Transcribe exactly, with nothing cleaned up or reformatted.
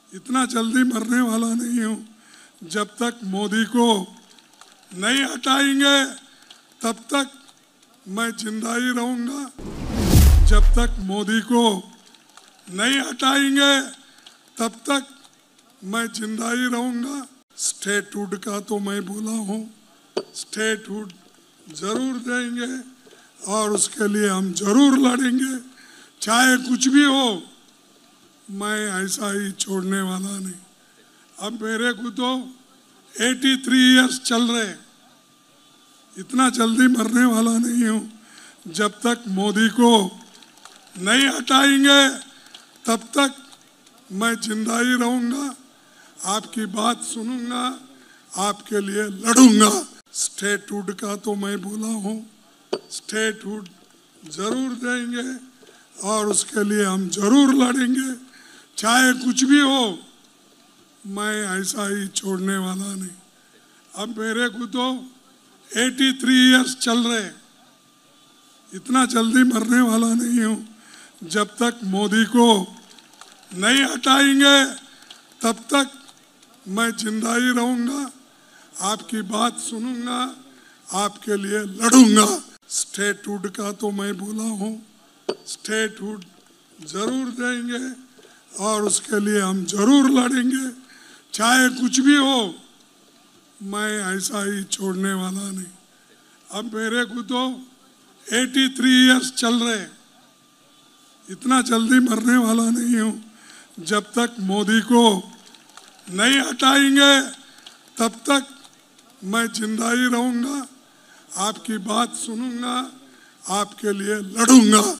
इतना जल्दी मरने वाला नहीं हूँ। जब तक मोदी को नहीं हटाएंगे तब तक मैं जिंदा ही रहूँगा। जब तक मोदी को नहीं हटाएंगे तब तक मैं जिंदा ही रहूँगा। स्टेटहुड का तो मैं बोला हूँ, स्टेटहुड जरूर देंगे और उसके लिए हम जरूर लड़ेंगे, चाहे कुछ भी हो। मैं ऐसा ही छोड़ने वाला नहीं। अब मेरे को तो तिरासी इयर्स चल रहे, इतना जल्दी मरने वाला नहीं हूँ। जब तक मोदी को नहीं हटाएंगे तब तक मैं जिंदा ही रहूँगा, आपकी बात सुनूंगा, आपके लिए लड़ूंगा। स्टेटहुड का तो मैं बोला हूँ, स्टेटहुड जरूर देंगे और उसके लिए हम जरूर लड़ेंगे, चाहे कुछ भी हो। मैं ऐसा ही छोड़ने वाला नहीं। अब मेरे को तो तिरासी इयर्स चल रहे, इतना जल्दी मरने वाला नहीं हूँ। जब तक मोदी को नहीं हटाएंगे तब तक मैं जिंदा ही रहूँगा, आपकी बात सुनूंगा, आपके लिए लड़ूंगा। स्टेटहुड का तो मैं बोला हूँ, स्टेटहुड जरूर देंगे और उसके लिए हम जरूर लड़ेंगे, चाहे कुछ भी हो। मैं ऐसा ही छोड़ने वाला नहीं। अब मेरे को तो तिरासी इयर्स चल रहे, इतना जल्दी मरने वाला नहीं हूँ। जब तक मोदी को नहीं हटाएंगे तब तक मैं जिंदा ही रहूँगा, आपकी बात सुनूंगा, आपके लिए लड़ूंगा।